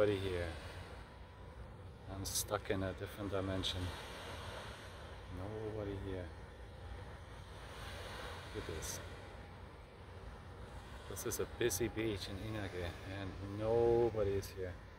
nobody here. I'm stuck in a different dimension. Nobody here. Look at this. This is a busy beach in Inage and nobody is here.